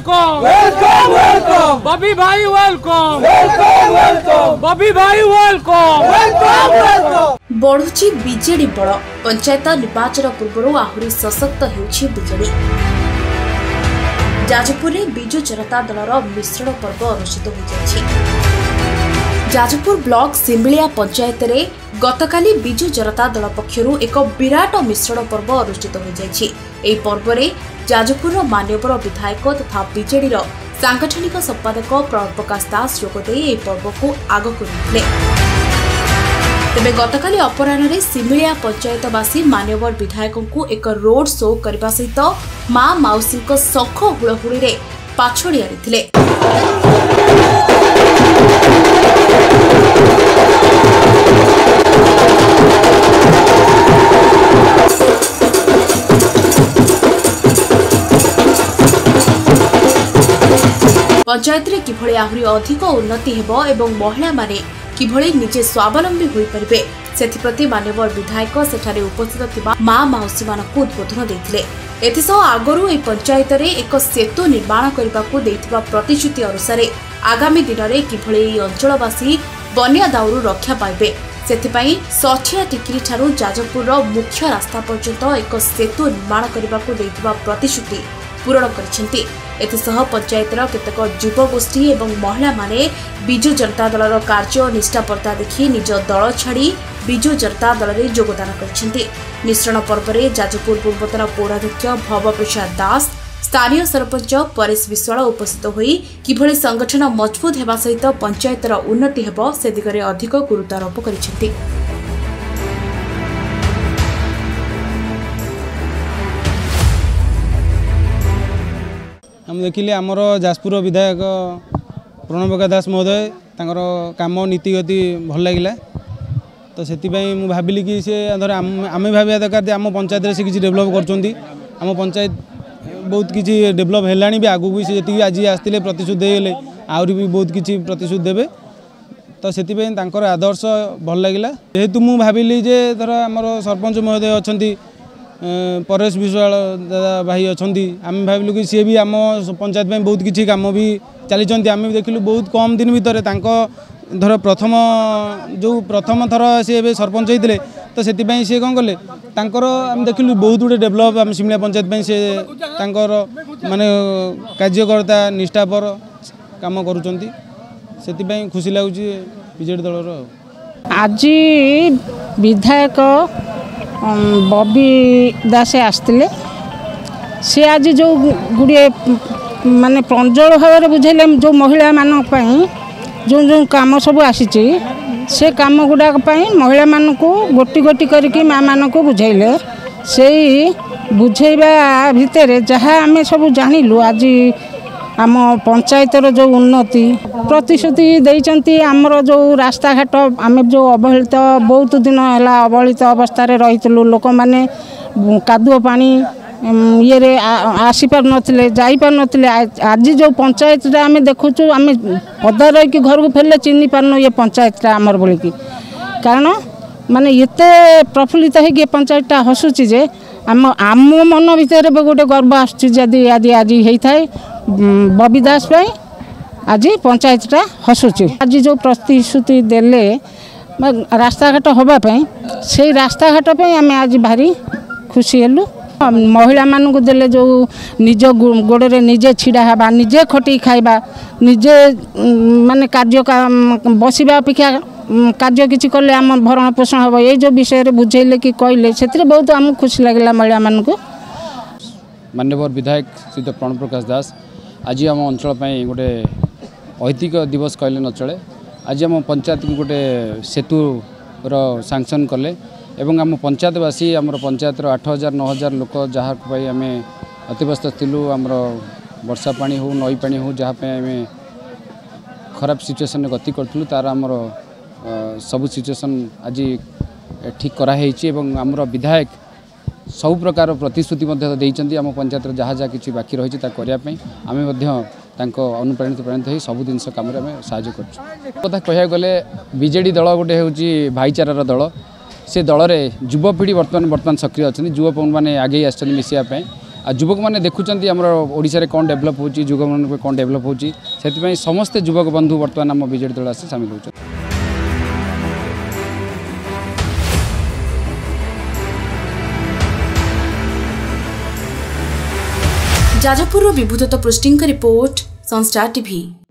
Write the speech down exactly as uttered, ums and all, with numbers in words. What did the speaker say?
Welcome welcome welcome बबी भाई welcome welcome welcome बबी भाई वेलकम वेलकम वेलकम। बढ़ुची बीजेडी बड़ पंचायत निर्वाचन पूर्व आहुरी सशक्त होउछि बीजेडी। जाजपुर में बिजु जनता दलर मिश्रण पर्व अनुष्ठित हो जाइछि। जाजपुर ब्लॉक सिमिलिया पंचायत रे गतकाली बिजु जनता दल पक्षरु एक विराट मिश्रण पर्व अनुष्ठित हो जाइछि। एही पर्व रे जाजपुर मान्यवर विधायक तथा बीजेडी रो सांगठनिक संपादक प्रणव प्रकाश दास जोगदे एही पर्व को आग करथिले। तेबे गतकाली अपराह्न रे सिमिलिया पंचायतवासी मान्यवर विधायक को एक रोड शो करबा सहित मां माउसी को सख हुलहुली रे पाछड़ी आनिथिले। पंचायत रे किभଳି आहुरी अधिक उन्नति हेबो एवं महिला माने किभଳି निजे स्वावलंबी होई परिबे सेथिप्रति मान्यवर विधायक सेठारे उपस्थित थिबा मां माउसी मानकु उद्बोधन दैथिले। एथिसह आगरु ए पंचायत रे एक सेतु निर्माण करबाकू दैथिबा प्रतिश्रुति अनुसार आगामी दिन रे किभଳି ए अंचलवासी बन्या दाउरु रक्षा पाइबे सेथिपई सठिया टिकिरी ठारू जाजपुर मुख्य रास्ता पर्यंत एक सेतु निर्माण करबाकू दैथिबा प्रतिश्रुति पूरण करिसेंती। एथिसह पंचायतर केतक युवगोष्ठी एवं महिला माने बिजु जनता दलर कार्य निष्ठापरता देखि निज दल छाड़ी बिजु जनता दल रे योगदान करिसेंती। मिश्रण पर्व रे जाजपुर पूर्वतन पौराध्यक्ष भव प्रसाद दास स्थानीय सरपंच परेश विश्वाल उपस्थित होई किभଳି संगठन मजबूत हेबा सहित पंचायतर उन्नति हेबो से दिगरे अधिक गुरुत्वारोप करिसेंती। हम देखिले आमर जाजपुर विधायक प्रणव प्रकाश दास महोदय तांकर काम नीति गति भल लगिला तो से भाविली कि सी धर आम भाविया दरकार आम पंचायत से किसी डेभलप करछंती आम पंचायत बहुत किसी डेभलप हेलानी भी आगू भी से जी आज आसते प्रतिशोध देले आहरी भी बहुत किसी प्रतिशोध देवे तो से आदर्श भल लगिला जेहेतु मु भाविली जे धर आमर सरपंच महोदय अच्छा परेश विश्वाल दादा भाई अच्छा आम भाविलु कि सी भी आम पंचायत में बहुत किसी कम भी चली आम देखिलु बहुत कम दिन भितर धर प्रथम जो प्रथम थर सी सरपंच होते तो से सी कौन कले आम देखिलु बहुत गुटे डेभलप आम सिमलिया पंचायत से माने कार्यकर्ता निष्ठापर काम करुँच से खुशी लगुच बीजेडी दलर। आज विधायक बबी दास आसते सी आज जो गुड़े माने प्रंजल भाव में बुझेले जो महिला मान जो जो काम सब आसी से कम गुड़ाक महिला मान को गोटी गोटी करके माँ मान को बुझेले से बुझेबा भितर जहाँ आम सब जानिलु आज आम पंचायतर जो उन्नति प्रतिश्रुति देइचंती आमर जो रास्ता घाट आम जो अवहेलित बहुत दिन है अवहेलित अवस्था रही लोक मैंने कादुओ पानी ये रे आसी पार नथिले जाई पार नथिले आज जो पंचायत आम देखुचु आम पदा रही कि घर को फेरले चिन्ह पारन ये पंचायत आमर बोली कि कारण माने एते प्रफुल्लित है कि पंचायत हसुची जे आम आम मन भितर गोटे गर्व आदि आदि आज होता है बबी दास आज पंचायतटा हसुची आज जो प्रतिश्रुति देले रास्ता घाट होगापी से रास्ता घाट आम आज भारी खुशी हेलु महिला मान को देले जो निज गोड़े निजे छिड़ा हवा निजे खटी खाइबा निजे माने कार्य बसवा अपेक्षा कार्य किसी कले आम भरण पोषण हम ये जो विषय बुझेले कि कहले से बहुत आम खुशी लगे महिला मान को। मान्यवर विधायक श्री प्रणव प्रकाश दास आज आम अंचल गोटे ऐतिक दिवस कहले न चले आज आम पंचायत को गोटे सेतु सांसन कले एवं आम पंचायतवासी आम पंचायत आठ हजार नौ हजार लोक जहाँपाई आम अतिव्यस्त थिलु आमर वर्षा पानी हो नई पानी हो जहाँपाई आम खराब सिचुएसन गति करूँ तार आमर सबू सिचुएसन आज ठीक कराई आमर विधायक सब प्रकार प्रतिश्रुति देइचंती आम पंचायत जहाँ जहाँ किसी बाकी रही करने आम अनुप्राणित प्राणित हो सब जिन कम साहय कथा कह गले बीजेडी दल गोटे हूँ भाईचारार दल से दल में युवपीढ़ी बर्तमान बर्तमान सक्रिय अच्छा युवक मैंने आगे आसछन मिसापी आ युवक मैंने देखुं आम ओडिशा रे कौन डेभलप होची युवक मान कौन डेभलप होची से समस्ते युवक बंधु बर्तमान आम बीजेडी दल आसी सामिल होती। जाजपुर विभूत पृष्टि रिपोर्ट संस्टार टीवी।